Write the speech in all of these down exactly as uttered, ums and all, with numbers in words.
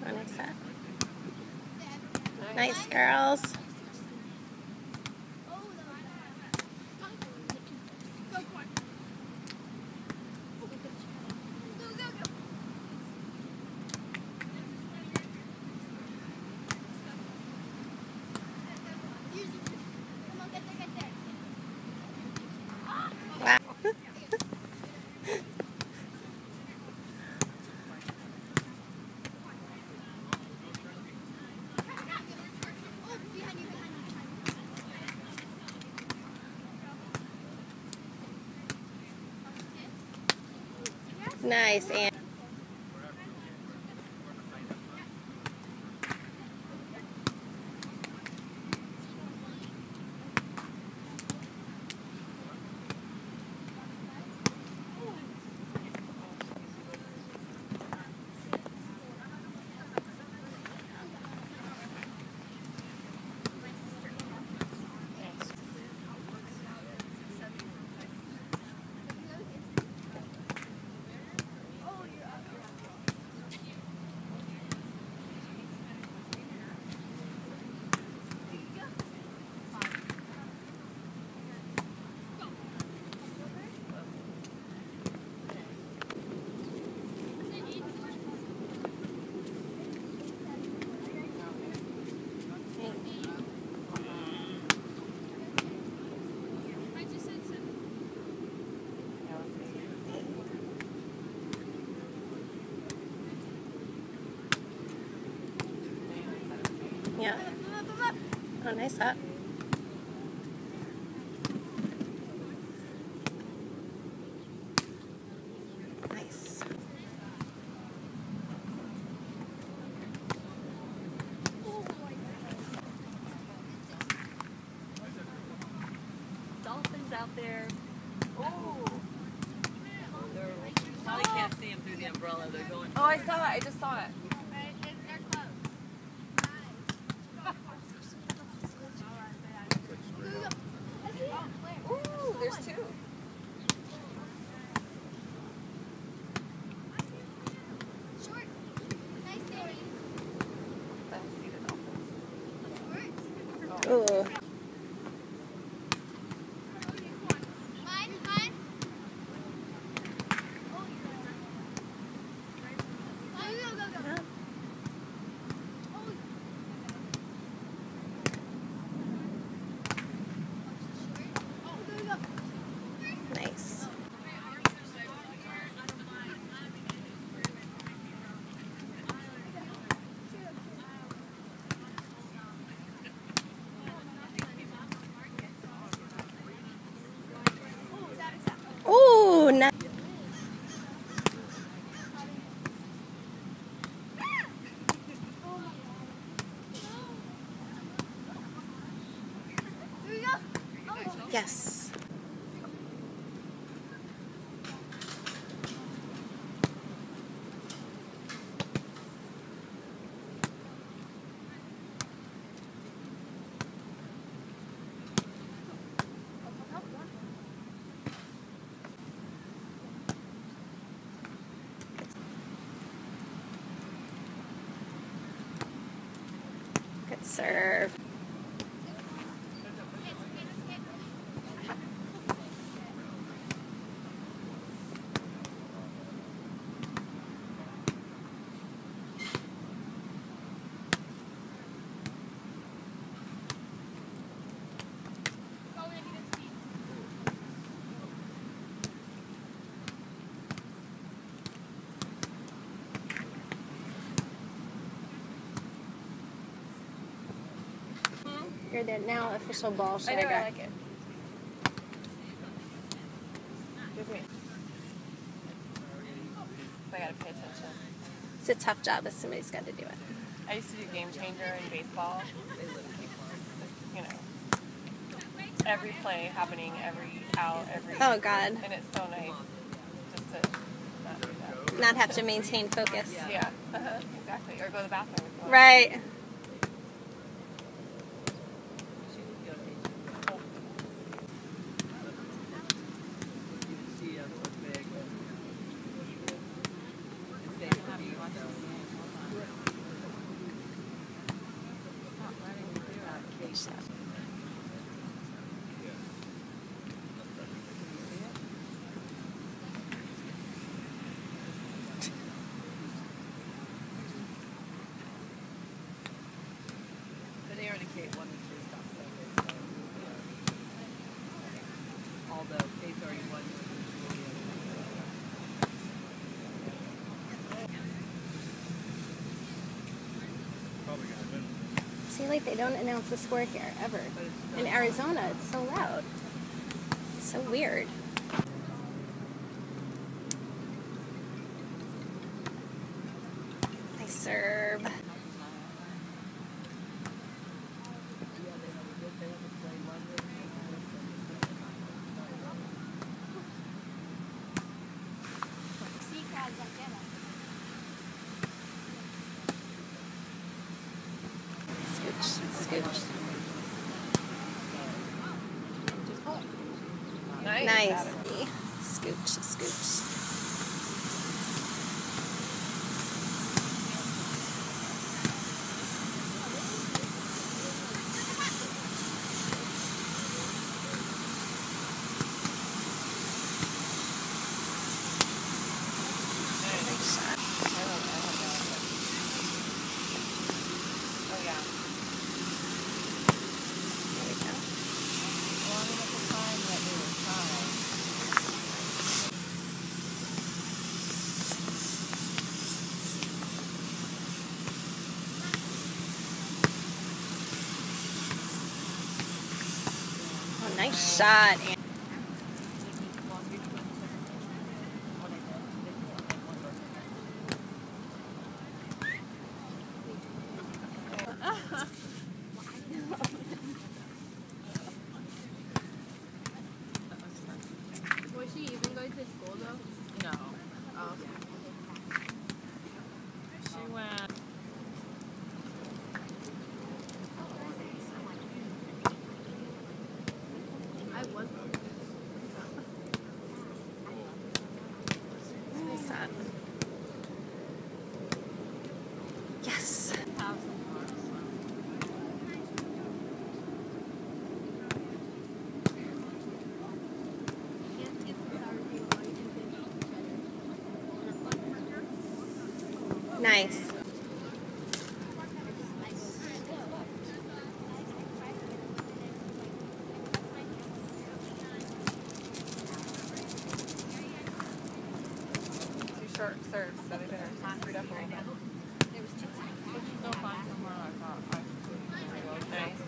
Oh, nice set. Nice, girls. Wow. Nice, Anne. Yeah. Oh, nice up. Nice. Dolphins out there. Oh. They're, probably can't see them through the umbrella. They're going. Oh, I saw it. I just saw it. Ooh, there's two. Ooh. Nice. Ooh, nice. Yes. Good serve. You're the now official ball I know, shagger. I like it. Excuse me. I gotta pay attention. It's a tough job, but somebody's got to do it. I used to do game changer in baseball. You know, every play happening, every out, every. Oh, God. And it's so nice just to not do that. Not have to maintain focus. Yeah, uh-huh, exactly. Or go to the bathroom. Right. See, like, they don't announce the score here, ever. In Arizona, it's so loud. It's so weird. Nice serve. Scooch. Nice. Nice. Scooch, scooch. Nice shot. Oh yeah. There we go. Oh, nice shot. Ann. Was she even going to school though? No. Oh. She went. I was. Nice shot. Yes. Nice. Two short serves, so they better screwed up a little bit. Still fine from where I thought I could. Nice.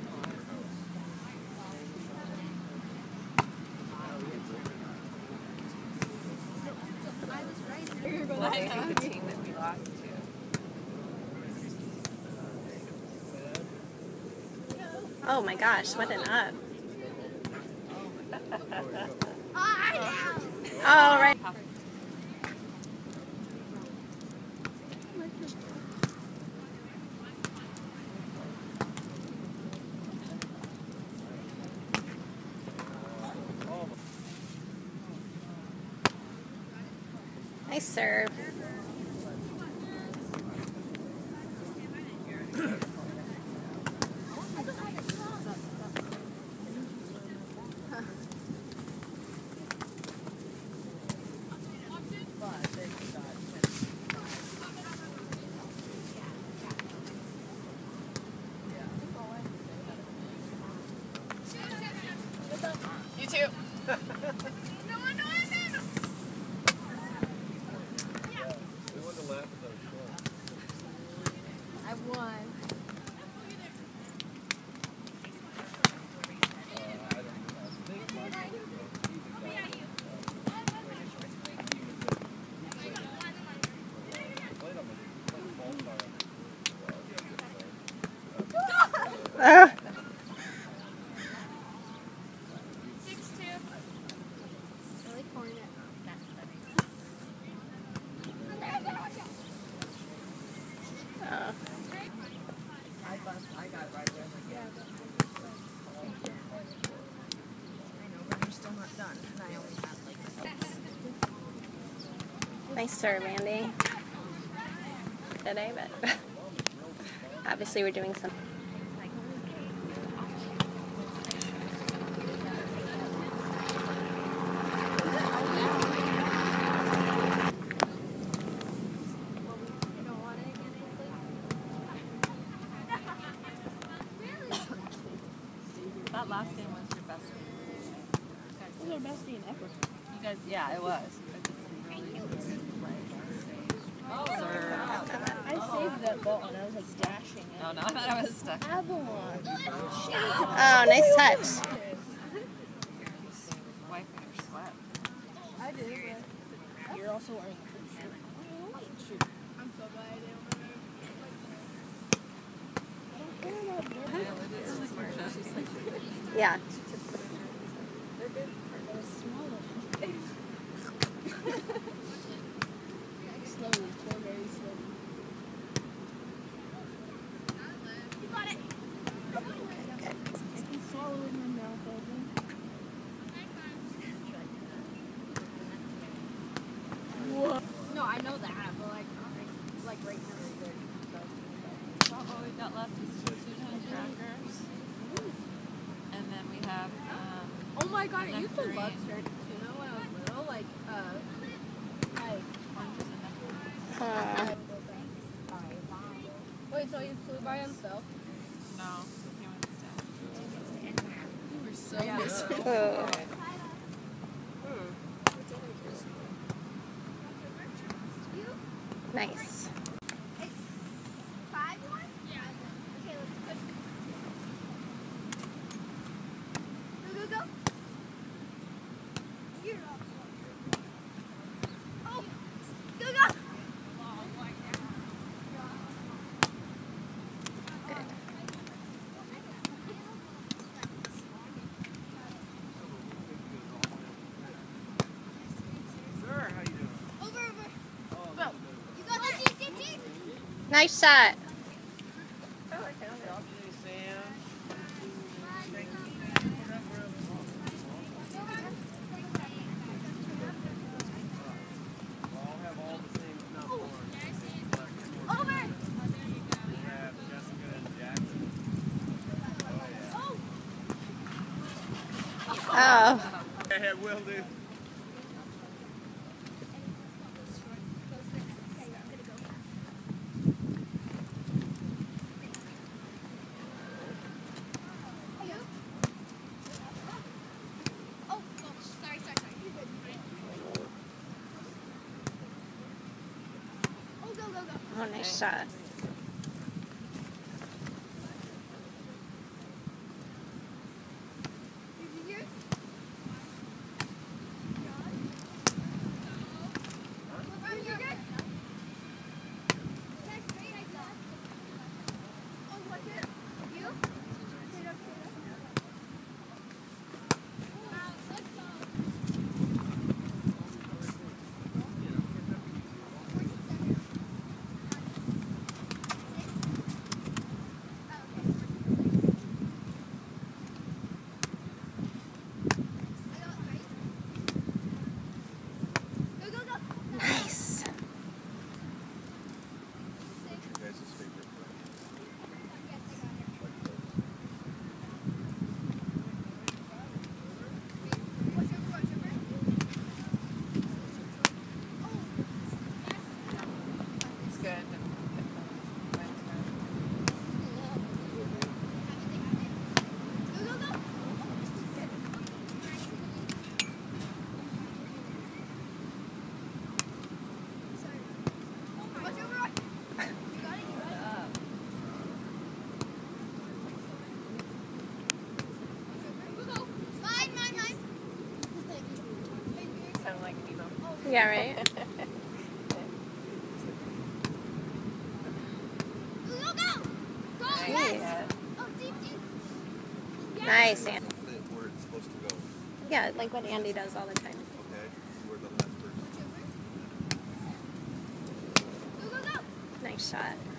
Well, I think the team that we lost to. Oh my gosh, what an up. All right. Nice serve. You too. I won. Ah. Really corny. Oh. I bust, I got right there. Like, yeah. I know, but I'm still not done. And I only have like Nice serve, Andy. Today, but obviously we're doing some. that last game was your best game. It was our best game ever. You guys, yeah, it was. You guys did some really good play. Oh, Serve. I saved that ball and I was like dashing it. No, no, I thought I was stuck. Avalon. Oh, nice touch. Wiping your sweat. I did. But you're also wearing a shirt. Shoot. I'm so glad I didn't Yeah. They're good. They're smaller. Slowly, pour very slowly. You got it. I can swallow with my mouth open. Whoa. No, I know that, but like, like right now, So all we've got left is tuna crackers. And then we have, um, oh my god, I used to nectarine. love shredded tuna when I was little. Like, uh, like, oranges and nectarine. Uh, wait, so you flew by himself? No, he went down. You were so Yeah. missing. oh. Nice. Five one? Yeah. Okay, let's go. Go, go, go. You're up. Oh, go, go. Over, over. Go. You got that? Deep, deep, deep. Nice shot. Oh. Yeah, will do. Oh, nice shot. Nice. It's good. Sound like Nemo. Yeah, right? Nice. Nice, Andy. Where it's supposed to go. Yeah, like what Andy does all the time. Okay. Where the last person. Nice shot.